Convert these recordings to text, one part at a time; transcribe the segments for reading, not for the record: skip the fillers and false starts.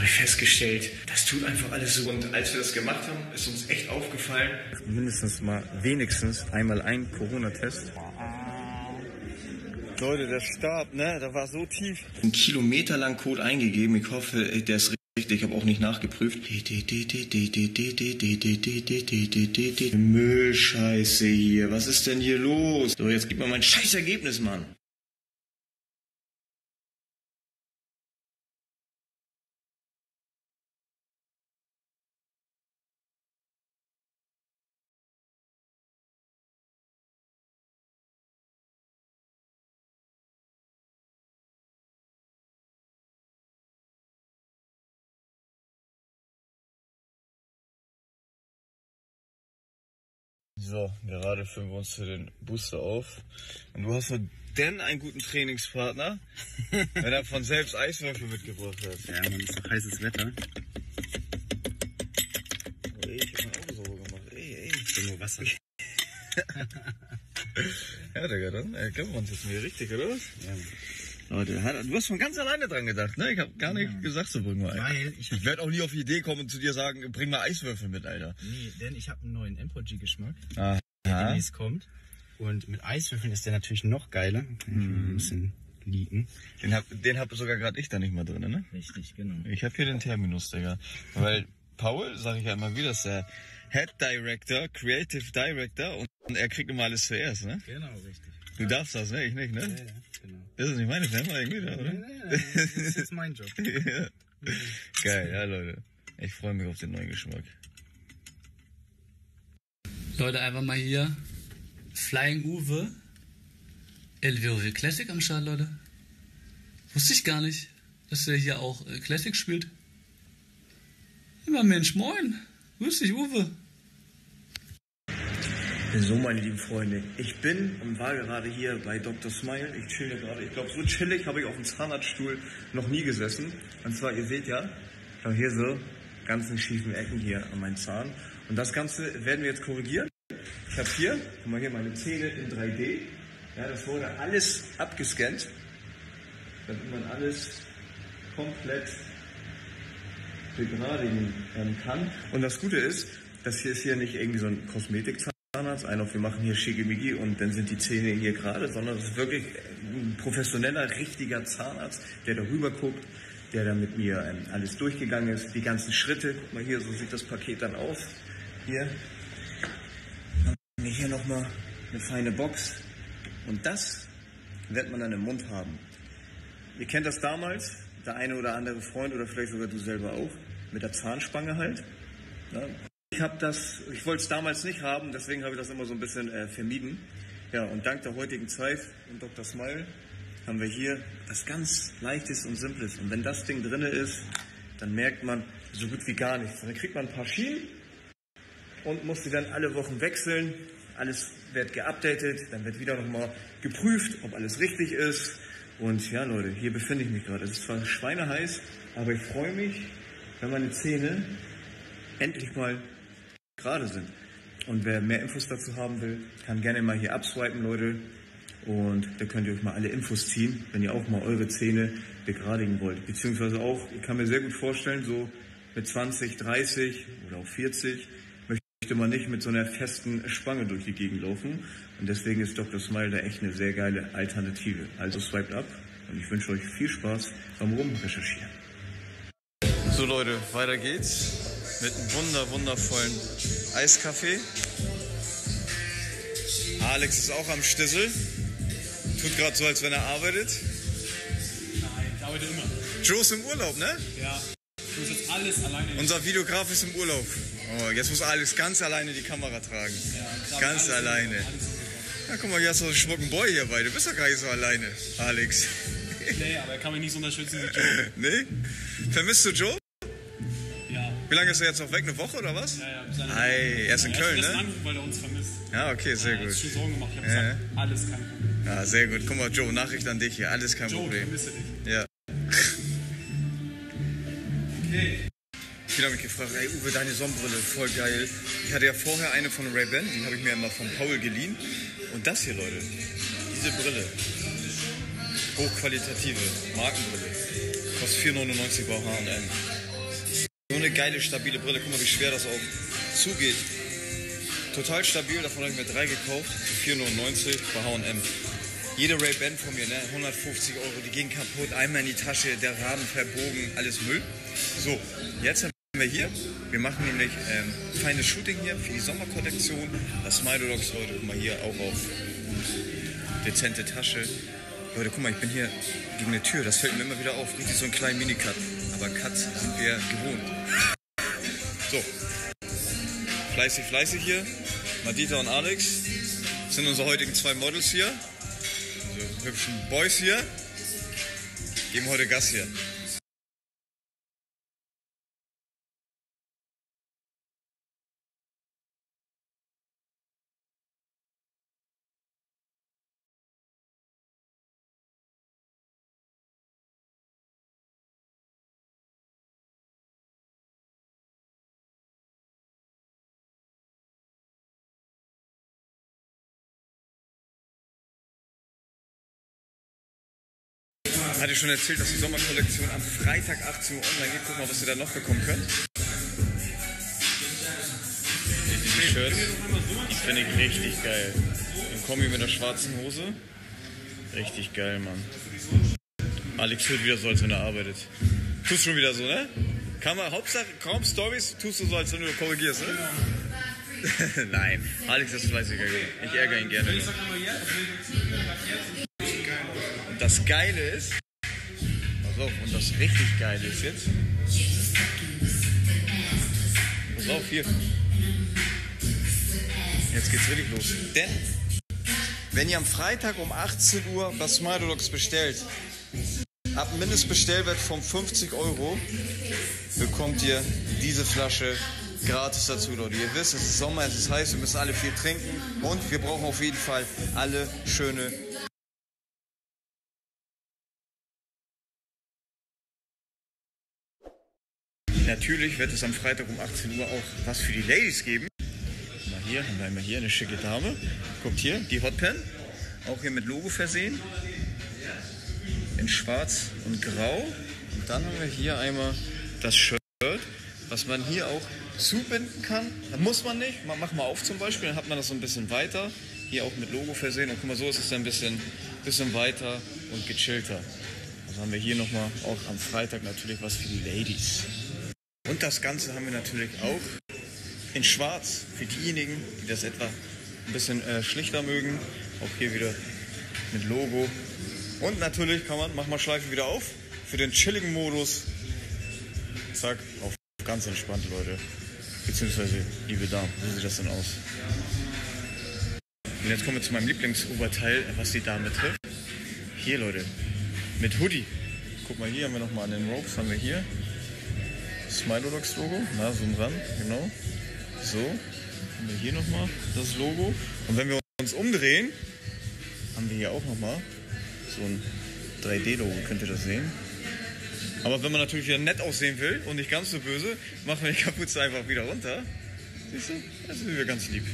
ich festgestellt, das tut einfach alles so. Und als wir das gemacht haben, ist uns echt aufgefallen, wenigstens einmal ein Corona-Test. Leute, der Stab, ne, da war so tief. Einen kilometerlang Code eingegeben. Ich hoffe, der ist richtig. Ich habe auch nicht nachgeprüft. Müllscheiße hier. Was ist denn hier los? So, jetzt gib mir mein scheiß Ergebnis, Mann. So, gerade füllen wir uns für den Booster auf. Und du hast denn einen guten Trainingspartner, wenn er von selbst Eiswürfel mitgebracht hat. Ja, man, ist doch heißes Wetter. Oh, ich hab mein Auge sauber gemacht. Ey. Ich will nur Wasser. Ja, Digga, dann erkennen wir uns jetzt mir richtig, oder was? Ja. Leute, du hast von ganz alleine dran gedacht, ne? Ich habe gar nicht gesagt, so bring mal ein. Weil ich werde auch nie auf die Idee kommen und zu dir sagen, bring mal Eiswürfel mit, Alter. Nee, denn ich habe einen neuen Empogee-Geschmack, Aha. der demnächst kommt. Und mit Eiswürfeln ist der natürlich noch geiler. Kann ich ein bisschen leaken. Den hab sogar gerade ich da nicht mal drin, ne? Richtig, genau. Ich habe hier den Terminus, Digga. Weil Paul, sage ich ja immer wieder, ist der Head Director, Creative Director und er kriegt immer alles zuerst, ne? Genau, richtig. Du darfst das, ne? Ich nicht, ne? Ja, genau. Das ist nicht meine Firma irgendwie, oder? Ja, das ist jetzt mein Job. Ja. Geil, ja, Leute. Ich freue mich auf den neuen Geschmack. Leute, einfach mal hier Flying Uwe LWOW Classic am Start, Leute. Wusste ich gar nicht, dass der hier auch Classic spielt. Immer Mensch, moin. Grüß dich, Uwe. So, meine lieben Freunde, ich bin und war gerade hier bei Dr. Smile. Ich chill hier gerade. Ich glaube, so chillig habe ich auf dem Zahnarztstuhl noch nie gesessen. Und zwar, ihr seht ja, ich habe hier so ganzen schiefen Ecken hier an meinem Zahn. Und das Ganze werden wir jetzt korrigieren. Ich habe hier, guck mal hier, meine Zähne in 3D. Ja, das wurde alles abgescannt, damit man alles komplett begradigen kann. Und das Gute ist, das hier ist hier nicht irgendwie so ein Kosmetikzahnarzt, wir machen hier Schickimicki und dann sind die Zähne hier gerade, sondern es ist wirklich ein professioneller, richtiger Zahnarzt, der darüber guckt, der da mit mir alles durchgegangen ist, die ganzen Schritte. Guck mal hier, so sieht das Paket dann aus. Hier haben wir hier nochmal eine feine Box und das wird man dann im Mund haben. Ihr kennt das damals, der eine oder andere Freund oder vielleicht sogar du selber auch, mit der Zahnspange halt. Ja. Ich wollte es damals nicht haben, deswegen habe ich das immer so ein bisschen vermieden. Ja, und dank der heutigen Zeit und Dr. Smile haben wir hier was ganz Leichtes und Simples. Und wenn das Ding drin ist, dann merkt man so gut wie gar nichts. Dann kriegt man ein paar Schienen und muss die dann alle Wochen wechseln. Alles wird geupdatet, dann wird wieder nochmal geprüft, ob alles richtig ist. Und ja, Leute, hier befinde ich mich gerade. Es ist zwar schweineheiß, aber ich freue mich, wenn meine Zähne endlich mal gerade sind. Und wer mehr Infos dazu haben will, kann gerne mal hier abswipen, Leute. Und da könnt ihr euch mal alle Infos ziehen, wenn ihr auch mal eure Zähne begradigen wollt. Beziehungsweise auch, ich kann mir sehr gut vorstellen, so mit 20, 30 oder auch 40 möchte man nicht mit so einer festen Spange durch die Gegend laufen. Und deswegen ist Dr. Smile da echt eine sehr geile Alternative. Also swiped ab und ich wünsche euch viel Spaß beim Rumrecherchieren. So Leute, weiter geht's mit einem wundervollen Eiskaffee. Alex ist auch am Stissel. Tut gerade so, als wenn er arbeitet. Nein, ich arbeite immer. Joe ist im Urlaub, ne? Ja, ich muss jetzt alles alleine. Unser Videograf ist im Urlaub. Oh, jetzt muss Alex ganz alleine die Kamera tragen. Ja, ganz alleine. Na guck mal, hier hast du einen schmucken Boy hier bei. Du bist doch gar nicht so alleine, Alex. Nee, aber er kann mich nicht so unterstützen wie Joe. Nee? Vermisst du Joe? Ja. Wie lange ist er jetzt noch weg? Eine Woche oder was? Ja, bis eine Ei, er ist in Köln, ne? Anrufen, weil er uns vermisst. Ja, okay, sehr Ich gut. hab schon Sorgen gemacht. Ich hab gesagt, alles kein Problem. Ja, sehr gut. Guck mal, Joe, Nachricht an dich hier. Alles kein Joe, ich Problem. vermisse dich. Ja. Okay. Viele haben mich gefragt, ey Uwe, deine Sonnenbrille, voll geil. Ich hatte ja vorher eine von Ray-Ban, die habe ich mir immer von Paul geliehen. Und das hier, Leute, diese Brille, hochqualitative Markenbrille, kostet 4,99 bei H&M. eine geile, stabile Brille. Guck mal, wie schwer das auch zugeht. Total stabil, davon habe ich mir 3 gekauft. Für 4,99 bei H&M. Jede Ray-Ban von mir, ne? 150 €, die gehen kaputt. Einmal in die Tasche, der Rahmen verbogen, alles Müll. So, jetzt haben wir hier. Wir machen nämlich feines Shooting hier für die Sommerkollektion. Das Smilodog, Leute, guck mal hier auch auf dezente Tasche. Leute, guck mal, ich bin hier gegen eine Tür, das fällt mir immer wieder auf. Richtig so ein kleiner Minicut. Aber Cuts sind wir gewohnt. So. Fleißig hier. Madita und Alex sind unsere heutigen 2 Models hier. Unsere hübschen Boys hier. Geben heute Gas hier. Hatte ich schon erzählt, dass die Sommerkollektion am Freitag 18 Uhr online geht. Guck mal, was ihr da noch bekommen könnt. Die Shirts, die finde ich richtig geil. Ein Kombi mit der schwarzen Hose. Richtig geil, Mann. Alex hört wieder so, als wenn er arbeitet. Tust schon wieder so, ne? Kann man, Hauptsache, kaum Stories, tust du so, als wenn du korrigierst, ne? Nein, Alex ist fleißiger. Ich ärgere ihn gerne. Und das Geile ist, pass auf, und das richtig Geile ist jetzt, pass auf, hier, jetzt geht's richtig los. Denn, wenn ihr am Freitag um 18 Uhr bei Smilodogs bestellt, ab Mindestbestellwert von 50 €, bekommt ihr diese Flasche gratis dazu, Leute. Ihr wisst, es ist Sommer, es ist heiß, wir müssen alle viel trinken und wir brauchen auf jeden Fall alle schöne Natürlich wird es am Freitag um 18 Uhr auch was für die Ladies geben. Mal hier, haben wir einmal hier eine schicke Dame. Guckt hier, die Hotpan. Auch hier mit Logo versehen. In schwarz und grau. Und dann haben wir hier einmal das Shirt, was man hier auch zubinden kann. Da muss man nicht. Mach mal auf zum Beispiel, dann hat man das so ein bisschen weiter. Hier auch mit Logo versehen. Und guck mal, so ist es dann ein bisschen weiter und gechillter. Also haben wir hier nochmal auch am Freitag natürlich was für die Ladies. Und das Ganze haben wir natürlich auch in schwarz für diejenigen, die das etwa ein bisschen schlichter mögen. Auch hier wieder mit Logo. Und natürlich kann man, mach mal Schleife wieder auf, für den chilligen Modus. Zack, auf ganz entspannt, Leute. Beziehungsweise, liebe Damen, wie sieht das denn aus? Und jetzt kommen wir zu meinem Lieblingsoberteil, was die Dame betrifft. Hier, Leute, mit Hoodie. Guck mal, hier haben wir nochmal an den Ropes, haben wir hier Smilodogs Logo, na, zoom ran, genau. So, haben wir hier nochmal das Logo. Und wenn wir uns umdrehen, haben wir hier auch nochmal so ein 3D-Logo, könnt ihr das sehen. Aber wenn man natürlich wieder nett aussehen will und nicht ganz so böse, machen wir die Kapuze einfach wieder runter. Siehst du? Das sind wir ganz lieb.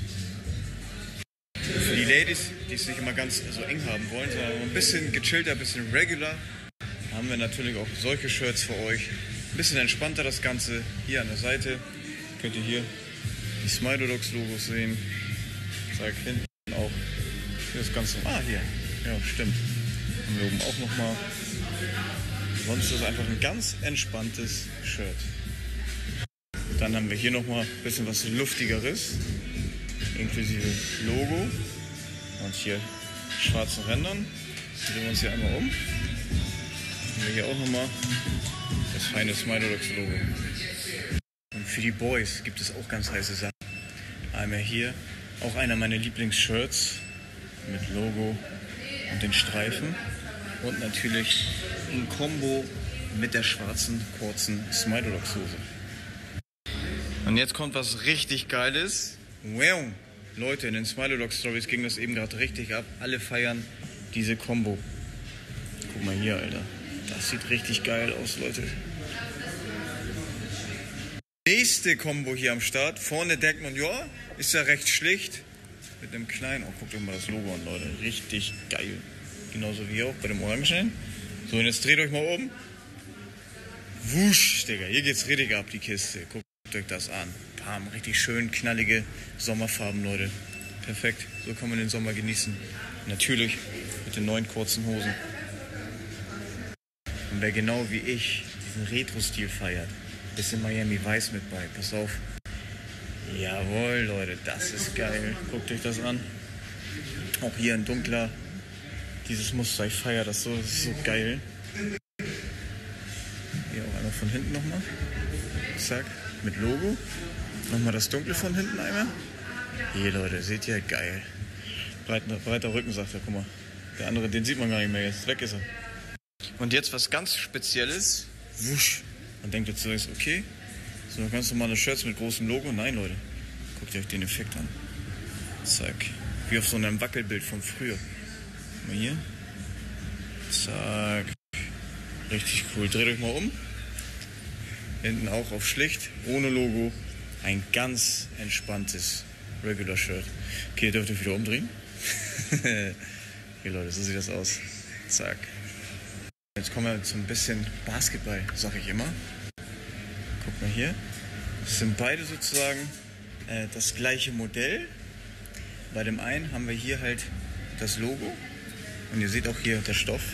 Für die Ladies, die es nicht immer ganz so eng haben wollen, sondern ein bisschen gechillter, ein bisschen regular, haben wir natürlich auch solche Shirts für euch. Ein bisschen entspannter das Ganze. Hier an der Seite könnt ihr hier die Smilodogs Logos sehen. Zeig hinten auch. Hier das Ganze. Ah, hier. Ja, stimmt. Haben wir oben auch nochmal. Sonst ist es einfach ein ganz entspanntes Shirt. Dann haben wir hier nochmal ein bisschen was Luftigeres. Inklusive Logo. Und hier schwarzen Rändern. Drehen wir uns hier einmal um. Haben wir hier auch nochmal das feine Smilodogs Logo. Und für die Boys gibt es auch ganz heiße Sachen. Einmal hier auch einer meiner Lieblingsshirts mit Logo und den Streifen. Und natürlich ein Kombo mit der schwarzen, kurzen Smilodogs Hose. Und jetzt kommt was richtig Geiles. Wow. Leute, in den Smilodogs Stories ging das eben gerade richtig ab. Alle feiern diese Kombo. Guck mal hier, Alter. Das sieht richtig geil aus, Leute. Nächste Kombo hier am Start. Vorne denkt man, ja, ist ja recht schlicht. Mit einem kleinen, oh, guckt euch mal das Logo an, Leute. Richtig geil. Genauso wie hier auch bei dem Orangen. So, und jetzt dreht euch mal um. Wusch, Digga, hier geht's richtig ab, die Kiste. Guckt euch das an. Pam, richtig schön knallige Sommerfarben, Leute. Perfekt, so kann man den Sommer genießen. Natürlich mit den neuen kurzen Hosen. Und wer genau wie ich diesen Retro-Stil feiert, bisschen Miami Vice mit bei, pass auf. Jawohl, Leute, das ist geil. Guckt euch das an. Auch hier in dunkler. Dieses Muster, ich feiere das so, das ist so geil. Hier auch einmal von hinten nochmal. Zack, mit Logo. Nochmal das Dunkle von hinten einmal. Hier, Leute, seht ihr, geil. Breiter Rücken, sagt er, guck mal. Der andere, den sieht man gar nicht mehr, jetzt weg ist er. Und jetzt was ganz Spezielles. Wusch. Man denkt jetzt so, okay, so ganz normale Shirts mit großem Logo. Nein, Leute, guckt euch den Effekt an. Zack, wie auf so einem Wackelbild von früher. Mal hier. Zack. Richtig cool. Dreht euch mal um. Hinten auch auf schlicht, ohne Logo. Ein ganz entspanntes Regular Shirt. Okay, ihr dürft euch wieder umdrehen. Hier, Leute, so sieht das aus. Zack. Jetzt kommen wir zu ein bisschen Basketball, sag ich immer. Guck mal hier. Das sind beide sozusagen das gleiche Modell. Bei dem einen haben wir hier halt das Logo. Und ihr seht auch hier der Stoff.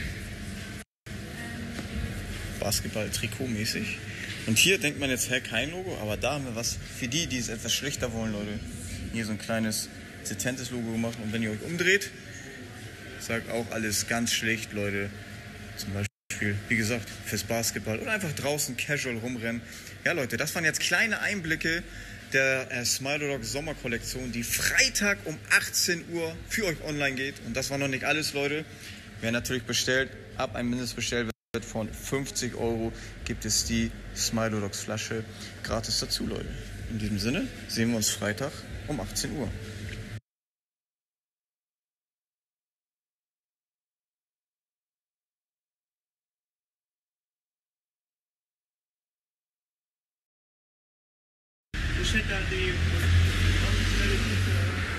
Basketball-Trikot-mäßig. Und hier denkt man jetzt, kein Logo, aber da haben wir was für die, die es etwas schlichter wollen, Leute. Hier so ein kleines, dezentes Logo gemacht. Und wenn ihr euch umdreht, sagt auch alles ganz schlicht, Leute. Zum Beispiel, wie gesagt, fürs Basketball oder einfach draußen casual rumrennen. Ja, Leute, das waren jetzt kleine Einblicke der Smile Sommerkollektion, die Freitag um 18 Uhr für euch online geht. Und das war noch nicht alles, Leute. Wer natürlich bestellt, ab einem Mindestbestellwert von 50 € gibt es die Smile Flasche gratis dazu, Leute. In diesem Sinne sehen wir uns Freitag um 18 Uhr. Ich hätte da die